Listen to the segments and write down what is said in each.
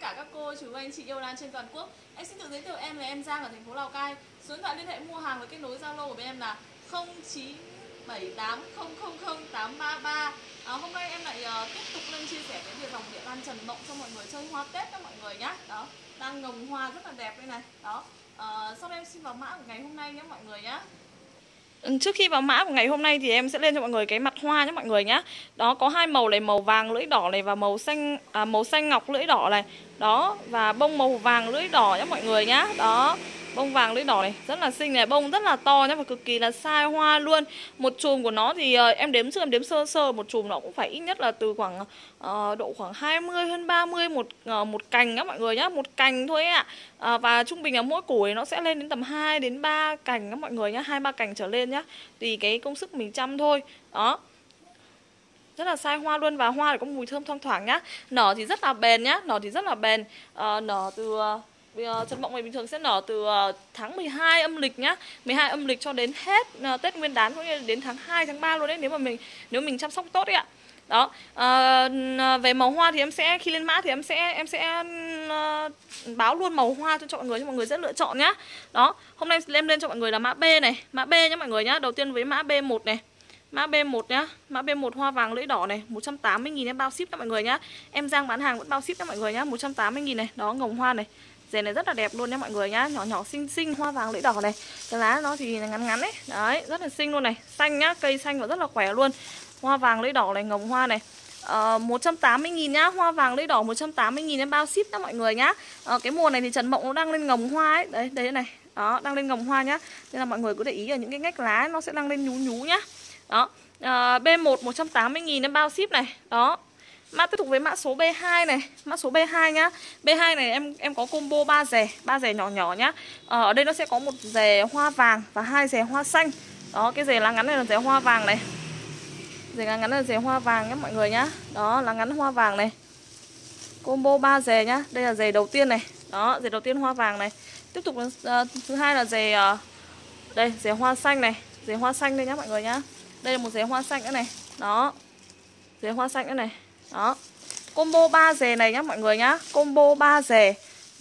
cả các cô, chú, anh chị yêu lan trên toàn quốc. Em xin tự giới thiệu, em là em Giang ở thành phố Lào Cai. Số điện thoại liên hệ mua hàng và kết nối Zalo của bên em là 0978000833. Hôm nay em lại tiếp tục lên chia sẻ cái việc dòng địa lan Trần Mộng cho mọi người chơi hoa Tết các mọi người nhá. Đó, đang ngồng hoa rất là đẹp đây này. Đó. Sau đây em xin vào mã của ngày hôm nay nhé mọi người nhá. Trước khi vào mã của ngày hôm nay thì em sẽ lên cho mọi người cái mặt hoa nhé mọi người nhá. Đó, có hai màu này, màu vàng lưỡi đỏ này và màu xanh ngọc lưỡi đỏ này. Đó, và bông màu vàng lưỡi đỏ nhé mọi người nhá. Đó, bông vàng lưỡi đỏ này rất là xinh này, bông rất là to nhá và cực kỳ là sai hoa luôn. Một chùm của nó thì em đếm sơ sơ, một chùm nó cũng phải ít nhất là từ khoảng độ khoảng 20 hơn 30 một cành á mọi người nhá, một cành thôi ạ. Và trung bình là mỗi củ nó sẽ lên đến tầm 2 đến 3 cành các mọi người nhá, 2-3 cành trở lên nhá. Tùy cái công sức mình chăm thôi. Đó. Rất là sai hoa luôn và hoa thì có mùi thơm thoang thoảng nhá. Nở thì rất là bền nhá, nở thì rất là bền. Nở từ Trần Mộng này bình thường sẽ nở từ tháng 12 âm lịch nhá, 12 âm lịch cho đến hết Tết Nguyên đán cũng như đến tháng 2 tháng 3 luôn đấy, nếu mình chăm sóc tốt đấy ạ. Đó, về màu hoa thì em sẽ khi lên mã thì em sẽ báo luôn màu hoa cho mọi người dễ lựa chọn nhá. Đó, hôm nay em lên cho mọi người là mã B này, mã B nhá mọi người nhá. Đầu tiên với mã B1 này. Mã B1 nhá, mã B1 hoa vàng lưỡi đỏ này, 180.000 em bao ship các mọi người nhá. Em Giang bán hàng vẫn bao ship các mọi người nhá, 180.000 này. Đó, ngồng hoa này. Dề này rất là đẹp luôn nhá mọi người nhá, nhỏ nhỏ xinh xinh hoa vàng lưỡi đỏ này. Cái lá nó thì ngắn ngắn ấy. Đấy, rất là xinh luôn này, xanh nhá, cây xanh và rất là khỏe luôn. Hoa vàng lưỡi đỏ này, ngồng hoa này. 180.000 nhá, hoa vàng lưỡi đỏ 180.000 em bao ship các mọi người nhá. Cái mùa này thì Trần Mộng nó đang lên ngồng hoa ấy, đấy, đấy này. Đó, đang lên ngồng hoa nhá. Nên là mọi người cứ để ý ở những cái ngách lá ấy, nó sẽ đang lên nhú nhú nhá. Đó, B1 180.000 em bao ship này. Đó. Mã tiếp tục với mã số B2 này, mã số B2 nhá. B2 này em có combo 3 rè nhỏ nhỏ nhá. Ở đây nó sẽ có một rè hoa vàng và 2 rè hoa xanh. Đó, cái rè lá ngắn này là rè hoa vàng này. Rè lá ngắn này là rè hoa vàng nhá mọi người nhá. Đó, lá ngắn hoa vàng này. Combo 3 rè nhá. Đây là rè đầu tiên này. Đó, rè đầu tiên hoa vàng này. Tiếp tục thứ hai là rè đây, rè hoa xanh này, rè hoa xanh đây nhá mọi người nhá. Đây là một rè hoa xanh nữa này. Đó. Rè hoa xanh nữa này. Đó. Combo 3 rè này nhá mọi người nhá. Combo 3 rè,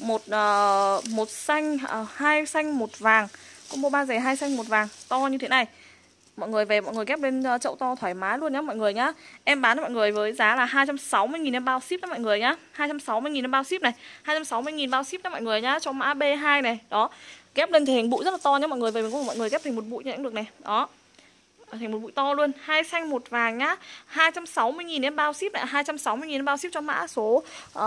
một xanh, 2 xanh, 1 vàng. Combo 3 rè, 2 xanh, 1 vàng, to như thế này. Mọi người về mọi người ghép lên chậu to thoải mái luôn nhá mọi người nhá. Em bán cho mọi người với giá là 260.000 em bao ship đó mọi người nhá. 260.000 em bao ship này, 260.000 bao ship đó mọi người nhá, cho mã B2 này. Đó. Ghép lên thành bụi rất là to nhá mọi người, về mình có mọi người ghép thành một bụi cũng được này. Đó. Thành một bụi to luôn, 2 xanh 1 vàng nhá. 260.000 em bao ship này, 260.000 em bao ship cho mã số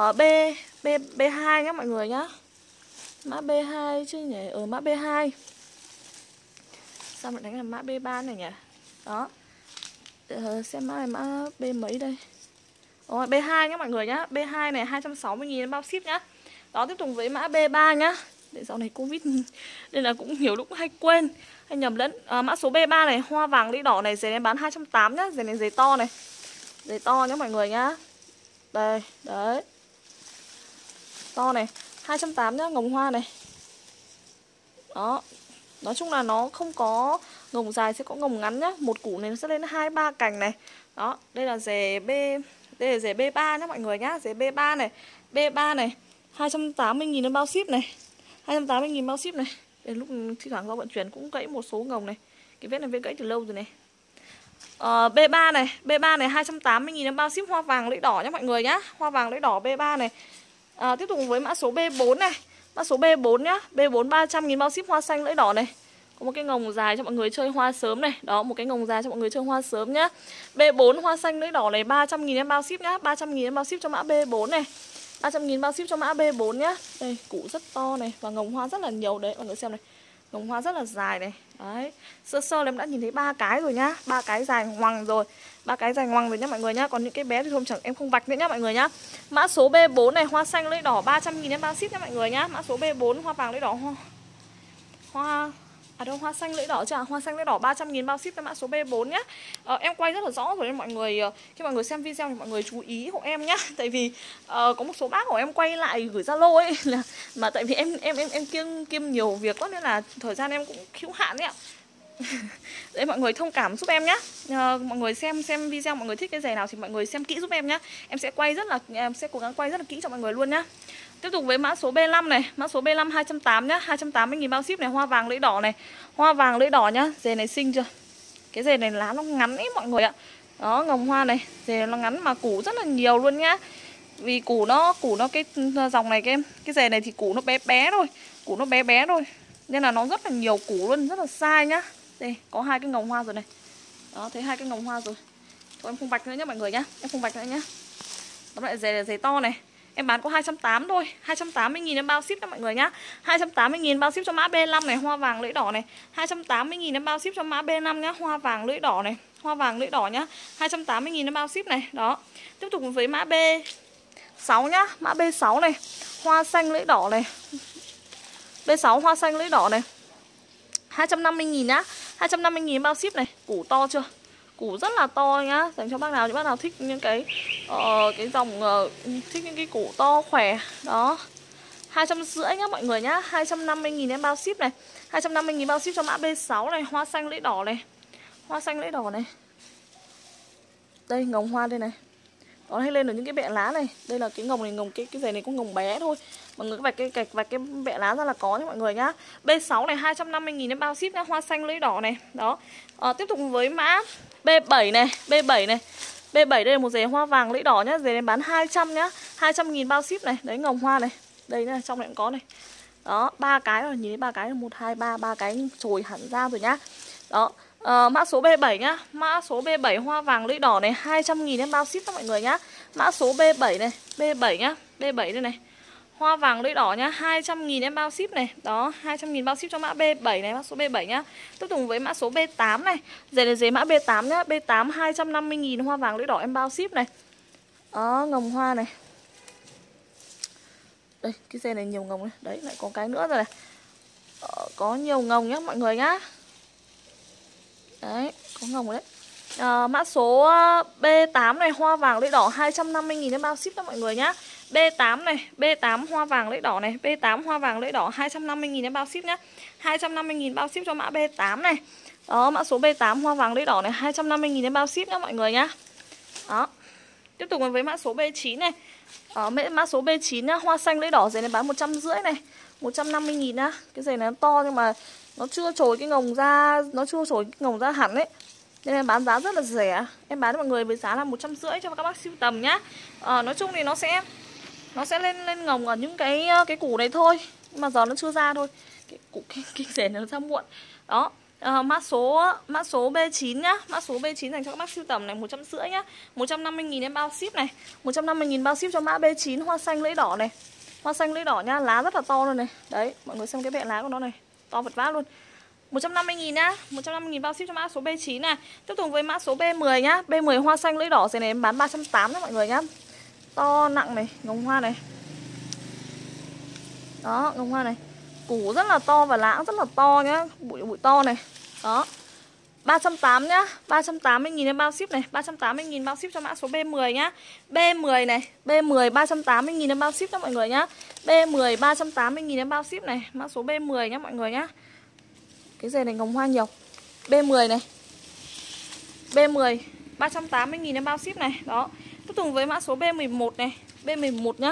B2 nhá mọi người nhá. Mã B2 chứ nhỉ, ở mã B2. Sao lại đánh là mã B3 này nhỉ? Đó. Xem mã này mã B mấy đây. B2 nhá mọi người nhá. B2 này 260.000 em bao ship nhá. Đó, tiếp tục với mã B3 nhá. Để dạo này Covid nên là cũng nhiều lúc hay quên, hay nhầm lẫn. Mã số B3 này, hoa vàng lưỡi đỏ này, dề em bán 280 nhá, dề này dề to này. Dề to nhá mọi người nhá. Đây, đấy. To này, 280 nhá, ngồng hoa này. Đó. Nói chung là nó không có ngồng dài, sẽ có ngồng ngắn nhá. Một củ này nó sẽ lên 2-3 cành này. Đó, đây là dề đây là dề B3 nhá mọi người nhá, dề B3 này. B3 này, 280.000 em bao ship này. 280.000 bao ship này. Để lúc thi thoảng do vận chuyển cũng gãy một số ngồng này. Cái vết này vết gãy từ lâu rồi này. B3 này, B3 này 280.000 em bao ship, hoa vàng lưỡi đỏ nhá mọi người nhá. Hoa vàng lưỡi đỏ B3 này. Tiếp tục với mã số B4 này. Mã số B4 nhá. B4 300.000 bao ship, hoa xanh lưỡi đỏ này. Có một cái ngồng dài cho mọi người chơi hoa sớm này. Đó, một cái ngồng dài cho mọi người chơi hoa sớm nhá. B4 hoa xanh lưỡi đỏ này, 300.000 em bao ship nhá. 300.000 em bao ship cho mã B4 này. 300.000 bao ship cho mã B4 nhá. Đây, củ rất to này và ngồng hoa rất là nhiều đấy, mọi người xem này. Ngồng hoa rất là dài này. Đấy. Sơ sơ là em đã nhìn thấy 3 cái rồi nhá. 3 cái dài ngoằng rồi. 3 cái dài ngoằng rồi nhá mọi người nhá. Còn những cái bé thì không chẳng em không vạch nữa nhá mọi người nhá. Mã số B4 này, hoa xanh lưỡi đỏ 300.000 em bao ship nhá mọi người nhá. Mã số B4 hoa vàng lưỡi đỏ hoa xanh lưỡi đỏ chưa? Hoa xanh lưỡi đỏ 300.000 bao ship cho mã số B4 nhá. Em quay rất là rõ rồi nên mọi người khi mọi người xem video thì mọi người chú ý hộ em nhá. Tại vì có một số bác của em quay lại gửi Zalo ấy mà tại vì em kiêm nhiều việc quá nên là thời gian em cũng hữu hạn đấy ạ. Đấy, mọi người thông cảm giúp em nhá. Mọi người xem video, mọi người thích cái giày nào thì mọi người xem kỹ giúp em nhá. Em sẽ cố gắng quay rất là kỹ cho mọi người luôn nhá. Tiếp tục với mã số B5 này, mã số B5 280 nhá, 280.000 bao ship này, hoa vàng lưỡi đỏ này. Hoa vàng lưỡi đỏ nhá, giày này xinh chưa? Cái giày này lá nó ngắn ấy mọi người ạ. Đó, ngồng hoa này, giày nó ngắn mà củ rất là nhiều luôn nhá. Vì củ nó cái dòng này cái giày này thì củ nó bé bé thôi, củ nó bé bé thôi. Nên là nó rất là nhiều củ luôn, rất là sai nhá. Đây, có 2 cái ngồng hoa rồi này. Đó, thấy 2 cái ngồng hoa rồi. Thôi em không vạch nữa nhá mọi người nhá. Em không vạch nữa nhá. Đó lại giày to này. Em bán có 280 thôi, 280.000 em bao ship cho mọi người nhá. 280.000 bao ship cho mã B5 này, hoa vàng lưỡi đỏ này. 280.000 em bao ship cho mã B5 nhá, hoa vàng lưỡi đỏ này, hoa vàng lưỡi đỏ nhá. 280.000 em bao ship này. Đó. Tiếp tục với mã B6 nhá, mã B6 này, hoa xanh lưỡi đỏ này. B6 hoa xanh lưỡi đỏ này. 250.000 nhá. 250.000 bao ship này. Củ to chưa? Củ rất là to nhá. Dành cho bác nào, những bác nào thích những cái dòng thích những cái củ to khỏe. Đó. 250 nhá mọi người nhá. 250.000 em bao ship này. 250.000 bao ship cho mã B6 này, hoa xanh lưỡi đỏ này. Hoa xanh lưỡi đỏ này. Đây ngồng hoa đây này. Đó, hay lên được những cái bẹ lá này. Đây là cái ngồng này, cái giày này có ngồng bé thôi. Mọi người vạch cái bẹ lá ra là có nhé mọi người nhá. B6 này 250.000 em bao ship nhá, hoa xanh lưỡi đỏ này. Đó. Tiếp tục với mã B7 này, B7 này. B7 đây là một giày hoa vàng lưỡi đỏ nhá, giày này bán 200 nhá. 200.000 bao ship này, đấy ngồng hoa này. Đây này, trong này cũng có này. Đó, 3 cái rồi, nhìn thấy 3 cái là 1 2 3, 3 cái chồi hẳn ra rồi nhá. Đó. Mã số B7 nhá. Mã số B7 hoa vàng lưỡi đỏ này, 200.000 em bao ship cho mọi người nhá. Mã số B7 này, B7 nhá, B7 đây này. Hoa vàng lưỡi đỏ nhá, 200.000 em bao ship này. Đó, 200.000 bao ship cho mã B7 này, mã số B7 nhá. Tiếp tục với mã số B8 này. Giày này giày mã B8 nhá, B8 250.000 hoa vàng lưỡi đỏ em bao ship này. Đó, ngồng hoa này. Đây, cái giày này nhiều ngồng này. Đấy, lại có cái nữa rồi này. Có nhiều ngồng nhá mọi người nhá. Đấy, có ngồng đấy. Mã số B8 này, hoa vàng lưỡi đỏ 250.000 em bao ship cho mọi người nhá. B8 này, B8 hoa vàng lưỡi đỏ này, B8 hoa vàng lưỡi đỏ 250.000 em bao ship nhá. 250.000 bao ship cho mã B8 này. Đó, mã số B8 hoa vàng lưỡi đỏ này 250.000 em bao ship nhá mọi người nhá. Đó. Tiếp tục với mã số B9 này. Mã số B9 nhá, hoa xanh lưỡi đỏ, giày này bán 150 này, 150.000 nhá. Cái giày này nó to nhưng mà nó chưa trồi cái ngồng ra, hẳn ấy. Nên em bán giá rất là rẻ. Em bán cho mọi người với giá là 150 cho các bác sưu tầm nhá. Nói chung thì nó sẽ lên ngồng ở những cái củ này thôi. Nhưng mà giờ nó chưa ra thôi. Cái rẻ này nó ra muộn. Đó. Mã số B9 nhá. Mã số B9 dành cho các bác sưu tầm này, 150 nhá. 150.000 em bao ship này. 150.000 bao ship cho mã B9 hoa xanh lưỡi đỏ này. Hoa xanh lưỡi đỏ nhá, lá rất là to luôn này. Đấy, mọi người xem cái bẹ lá của nó này, to vật vã luôn. 150.000 nhá, 150.000 bao ship cho mã số B9 này. Tiếp tục với mã số B10 nhá. B10 hoa xanh lưỡi đỏ, giày này em bán 380 cho mọi người nhá. To nặng này, ngồng hoa này. Đó, ngồng hoa này. Củ rất là to và lá rất là to nhá, bụi to này. Đó. 380 nhá, 380.000 em bao ship này, 380.000 bao ship cho mã số B10 nhá. B10 này, B10 380.000 em bao ship cho mọi người nhá. B10 380.000 em bao ship này, mã số B10 nhá mọi người nhá. Cái giày này ngồng hoa nhiều. B10 này. B10 380.000 em bao ship này. Đó. Tiếp tục với mã số B11 này. B11 nhá.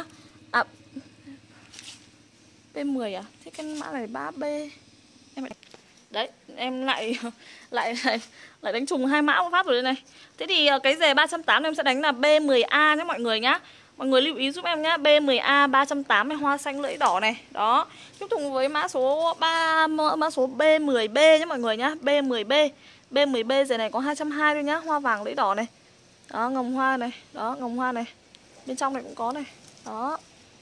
B10 à? Thế cái mã này 3B. Đấy, em lại đánh trùng 2 mã một phát rồi đây này. Thế thì cái giày 380 em sẽ đánh là B10A nhé mọi người nhá. Mọi người lưu ý giúp em nhá, B10A 380 hoa xanh lưỡi đỏ này. Đó. Tiếp tục với mã số B10B nhé mọi người nhá. B10B. B10B giày này có 220 thôi nhá, hoa vàng lưỡi đỏ này. Đó, ngồng hoa này. Đó, ngồng hoa này. Bên trong này cũng có này. Đó.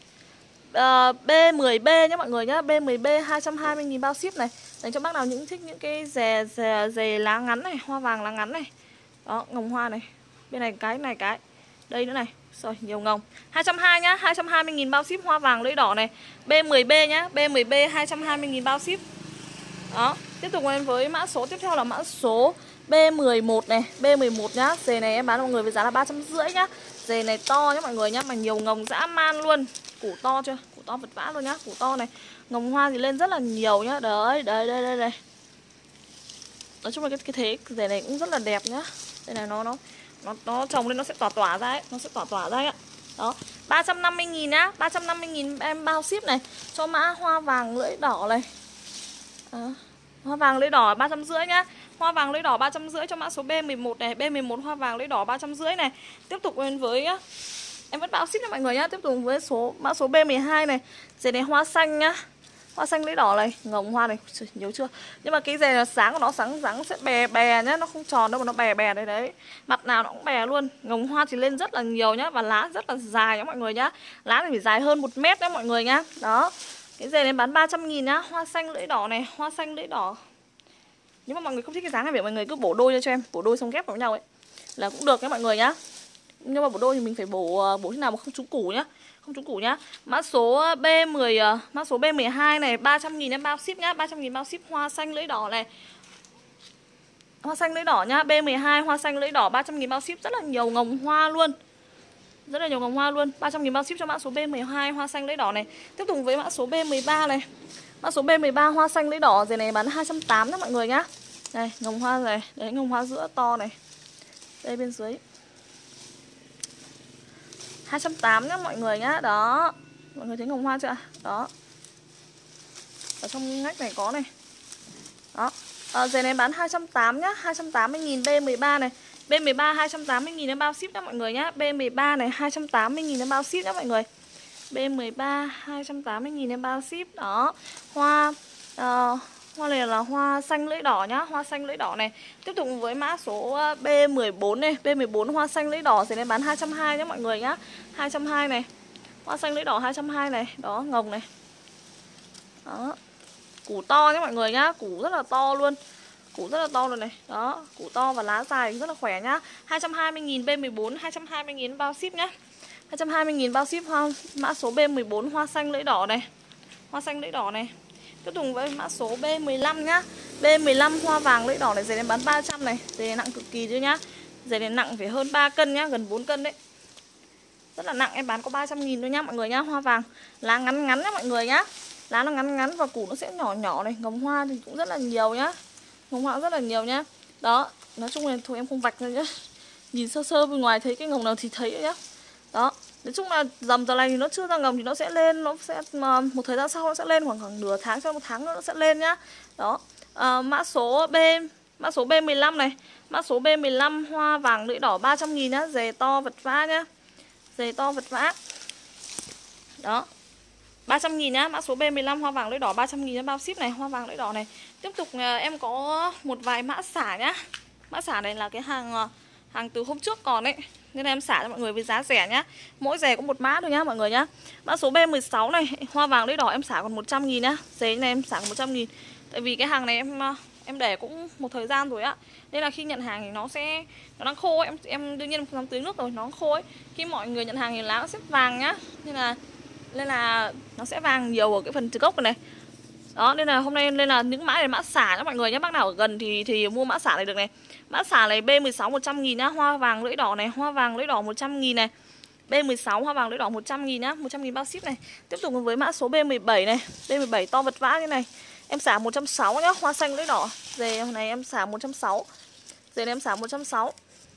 B10B nhé mọi người nhá. B10B 220.000 bao ship này. Dành cho bác nào thích những cái giày lá ngắn này, hoa vàng lá ngắn này. Đó, ngồng hoa này. Bên này cái. Đây nữa này. Rồi, nhiều ngồng. 220 nhá, 220.000 bao ship hoa vàng lưỡi đỏ này. B10B nhá, B10B 220.000 bao ship. Đó, tiếp tục với mã số tiếp theo là mã số B11 này, B11 nhá. Giày này em bán cho mọi người với giá là 350 nhá. Giày này to nhá mọi người nhá, mà nhiều ngồng dã man luôn. Củ to chưa? Củ to vật vã luôn nhá, củ to này. Ngồng hoa thì lên rất là nhiều nhá. Đấy. Nói chung là cái thế rẻ này cũng rất là đẹp nhá. Đây này nó trồng lên nó sẽ tỏa ra ấy, nó sẽ tỏa ra ấy ạ. Đó, 350.000 nhá, 350.000 em bao ship này. Cho mã hoa vàng lưỡi đỏ này. Hoa vàng lưỡi đỏ 350 nhá. Hoa vàng lưỡi đỏ 350 cho mã số B11 này, B11 hoa vàng lưỡi đỏ 350 này. Tiếp tục lên với em vẫn bao ship cho mọi người nhá. Tiếp tục với mã số B12 này. Dề này hoa xanh nhá. Hoa xanh lưỡi đỏ này, ngồng hoa này, nhớ chưa? Nhưng mà cái dề là sáng của nó sáng sẽ bè bè nhá, nó không tròn đâu mà nó bè bè đấy đấy. Mặt nào nó cũng bè luôn. Ngồng hoa thì lên rất là nhiều nhá và lá rất là dài nhá mọi người nhá. Lá thì phải dài hơn 1 mét nhá mọi người nhá. Đó. Cái dề này bán 300.000 nhá, hoa xanh lưỡi đỏ này, hoa xanh lưỡi đỏ. Nếu mà mọi người không thích cái dáng này, mọi người cứ bổ đôi cho em, bổ đôi xong ghép vào nhau ấy là cũng được nhá mọi người nhá. Nhưng mà bổ đôi thì mình phải bổ thế nào mà không trúng củ nhá. Không trúng củ nhá. Mã số B12 này 300.000 em bao ship nhá, 300.000 bao ship hoa xanh lưỡi đỏ này. Hoa xanh lưỡi đỏ nhá, B12 hoa xanh lưỡi đỏ 300.000 bao ship, rất là nhiều ngồng hoa luôn. Rất là nhiều ngồng hoa luôn, 300.000 bao ship cho mã số B12 hoa xanh lưỡi đỏ này. Tiếp tục với mã số B13 này. Mã số B13 hoa xanh lưỡi đỏ dề này bán 280 nhá mọi người nhá. Này, ngồng hoa này, đấy ngồng hoa giữa to này. Đây bên dưới 280 nhá mọi người nhá. Đó. Mọi người thấy ngồng hoa chưa? Đó. Ở trong ngách này có này. Đó. Dề này bán 280 nhá, 280.000 B13 này. B13 280.000 em bao ship nhá mọi người nhá. B13 này 280.000 em bao ship nhá mọi người. B13 280.000 em bao ship. Đó. Hoa này là hoa xanh lưỡi đỏ nhá, hoa xanh lưỡi đỏ này. Tiếp tục với mã số B14 này, B14 hoa xanh lưỡi đỏ sẽ nên bán 220 nhá mọi người nhá. 220 này. Hoa xanh lưỡi đỏ 220 này, đó ngồng này. Đó. Củ to nhá mọi người nhá, củ rất là to luôn. Củ rất là to rồi này. Đó, củ to và lá dài rất là khỏe nhá. 220.000 B14, 220.000 bao ship nhá. 220.000 bao ship hoa mã số B14 hoa xanh lưỡi đỏ này. Hoa xanh lưỡi đỏ này. Tiếp tục với mã số B15 nhá. B15 hoa vàng lưỡi đỏ này dề này bán 300 này. Dề này nặng cực kỳ chứ nhá. Dề này nặng phải hơn 3 cân nhá, gần 4 cân đấy. Rất là nặng, em bán có 300.000 thôi nhá mọi người nhá. Hoa vàng, lá ngắn ngắn nhá mọi người nhá. Lá nó ngắn ngắn và củ nó sẽ nhỏ nhỏ này. Ngồng hoa thì cũng rất là nhiều nhá. Ngồng hoa rất là nhiều nhá. Đó, nói chung là thôi em không vạch nữa nhá. Nhìn sơ sơ bên ngoài thấy cái ngồng nào thì thấy nhá. Đó. Nói chung là dầm giờ này thì nó chưa ra ngồng thì nó sẽ lên, nó sẽ một thời gian sau nó sẽ lên khoảng nửa tháng cho 1 tháng nữa nó sẽ lên nhá. Đó. Mã số B15 này, mã số B15 hoa vàng lưỡi đỏ 300.000 nhá, dề to vật vã nhá. Dề to vật vã. Đó. 300.000 nhá, mã số B15 hoa vàng lưỡi đỏ 300.000 nhá, bao ship này, hoa vàng lưỡi đỏ này. Tiếp tục em có một vài mã xả nhá. Mã xả này là cái hàng từ hôm trước còn ấy, nên em xả cho mọi người với giá rẻ nhá. Mỗi dề có một mã thôi nhá mọi người nhá. Mã số B16 này, hoa vàng lưỡi đỏ em xả còn 100.000 nhá. Dề này em xả còn 100.000. Tại vì cái hàng này em để cũng một thời gian rồi á. Nên là khi nhận hàng thì nó đang khô ấy. Em đương nhiên không dám tưới nước rồi, nó khô ấy. Khi mọi người nhận hàng thì lá nó sẽ vàng nhá. Nên là nó sẽ vàng nhiều ở cái phần từ gốc này. Đó, nên là hôm nay những mã này mã xả nhá mọi người nhé. Bác nào ở gần thì mua mã xả này được này. Mã xả này B16 100.000 nhá, hoa vàng lưỡi đỏ này, hoa vàng lưỡi đỏ 100.000 này. B16 hoa vàng lưỡi đỏ 100.000 nhá, 100.000 bao ship này. Tiếp tục với mã số B17 này, B17 to vật vã như này. Em xả 160 nhá, hoa xanh lưỡi đỏ. Dề này em xả 160. Dề này em xả 160.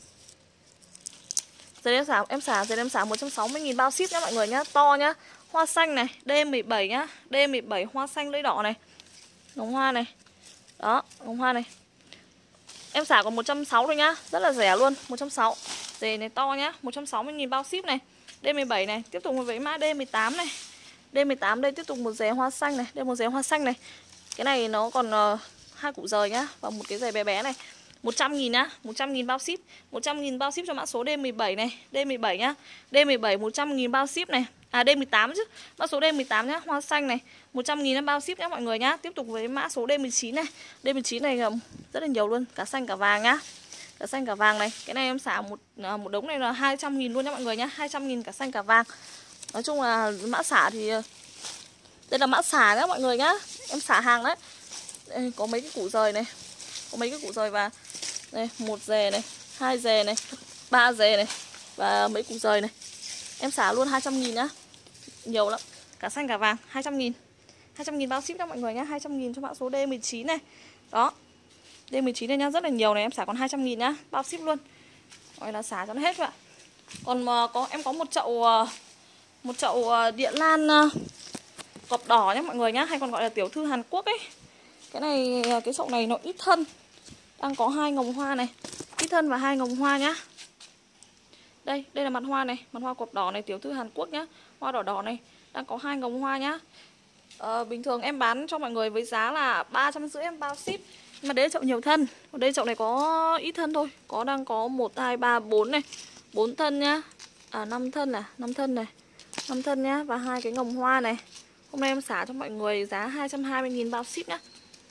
Dề này em xả 160.000 bao ship nhá mọi người nhá, to nhá. Hoa xanh này, D17 nhá, D17 hoa xanh lưỡi đỏ này. Ngồng hoa này. Đó, ngồng hoa này. Em xả còn 160 thôi nhá, rất là rẻ luôn, 160. Dề này to nhá, 160.000 bao ship này. D17 này, tiếp tục với mã D18 này. D18 đây tiếp tục một dề hoa xanh này, đây một dề hoa xanh này. Cái này nó còn 2 củ rời nhá và một cái dề bé bé này. 100.000 nhá, 100.000 bao ship. 100.000 bao ship cho mã số D17 này, D17 nhá. D17 100.000 bao ship này. À D18 chứ. Mã số D18 nhá, hoa xanh này, 100.000 em bao ship nhá mọi người nhá. Tiếp tục với mã số D19 này. D19 này rất là nhiều luôn, cả xanh cả vàng nhá. Cả xanh cả vàng này. Cái này em xả một đống này là 200.000 luôn nhá mọi người nhá, 200.000 cả xanh cả vàng. Nói chung là mã xả thì đây là mã xả nhá mọi người nhá. Em xả hàng đấy. Đây, có mấy cái củ rời này. Có mấy cái củ rời và đây, 1 dề này, 2 dề này, 3 dề này và mấy củ rời này. Em xả luôn 200.000 nhá. Nhiều lắm. Cả xanh cả vàng 200.000. 200.000 bao ship cho mọi người nhá, 200.000 cho mã số D19 này. Đó. D19 đây nhá, rất là nhiều này, em xả còn 200.000 nhá, bao ship luôn. Gọi là xả cho nó hết vậy. Còn mà em có một chậu địa lan cọp đỏ nhá mọi người nhá, hay còn gọi là tiểu thư Hàn Quốc ấy. Cái này, cái chậu này nó ít thân, đang có 2 ngồng hoa này, ít thân và 2 ngồng hoa nhá. Đây là mặt hoa này, mặt hoa cọp đỏ này, tiểu thư Hàn Quốc nhá, hoa đỏ đỏ này, đang có 2 ngồng hoa nhá. Bình thường em bán cho mọi người với giá là 350 em bao ship. Nhưng mà đấy là chậu nhiều thân, ở đây chậu này có ít thân thôi, đang có 1, 2, 3, 4 này, 4 thân nhá. 5 thân này, 5 thân này, 5 thân nhá, và 2 cái ngồng hoa này. Hôm nay em xả cho mọi người giá 220.000 bao ship nhá.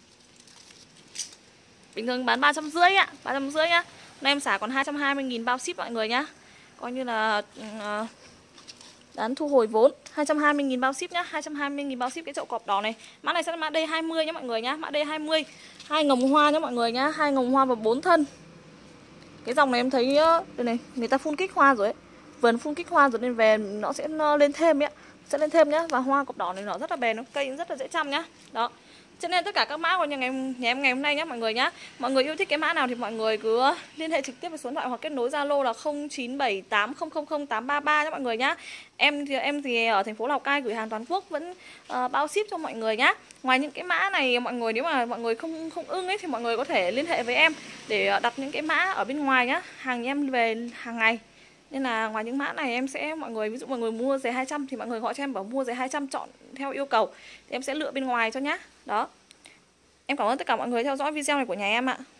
Bình thường bán 350 ạ, 350 nhá. Hôm nay em xả còn 220.000 bao ship mọi người nhá. Coi như là bán thu hồi vốn. 220.000 bao ship nhá, 220.000 bao ship cái chậu cọp đỏ này. Mã này sẽ là mã D20 nhá mọi người nhá, mã D20. 2 ngồng hoa nhá mọi người nhá, 2 ngồng hoa và 4 thân. Cái dòng này em thấy đây này, người ta phun kích hoa rồi ấy. Vườn phun kích hoa rồi nên về nó sẽ lên thêm ấy, sẽ lên thêm nhá. Và hoa cọp đỏ này nó rất là bền, cây rất là dễ chăm nhá. Đó. Cho nên tất cả các mã của nhà em ngày hôm nay nhá mọi người nhá. Mọi người yêu thích cái mã nào thì mọi người cứ liên hệ trực tiếp với số điện thoại hoặc kết nối Zalo là 0978000833 nhá mọi người nhá. Em thì ở thành phố Lào Cai gửi hàng toàn quốc, vẫn bao ship cho mọi người nhá. Ngoài những cái mã này mọi người, nếu mà mọi người không ưng ấy thì mọi người có thể liên hệ với em để đặt những cái mã ở bên ngoài nhá. Hàng nhà em về hàng ngày. Nên là ngoài những mã này em sẽ, mọi người ví dụ mọi người mua giày 200 thì mọi người gọi cho em bảo mua giày 200 chọn theo yêu cầu thì em sẽ lựa bên ngoài cho nhá. Đó. Em cảm ơn tất cả mọi người theo dõi video này của nhà em ạ.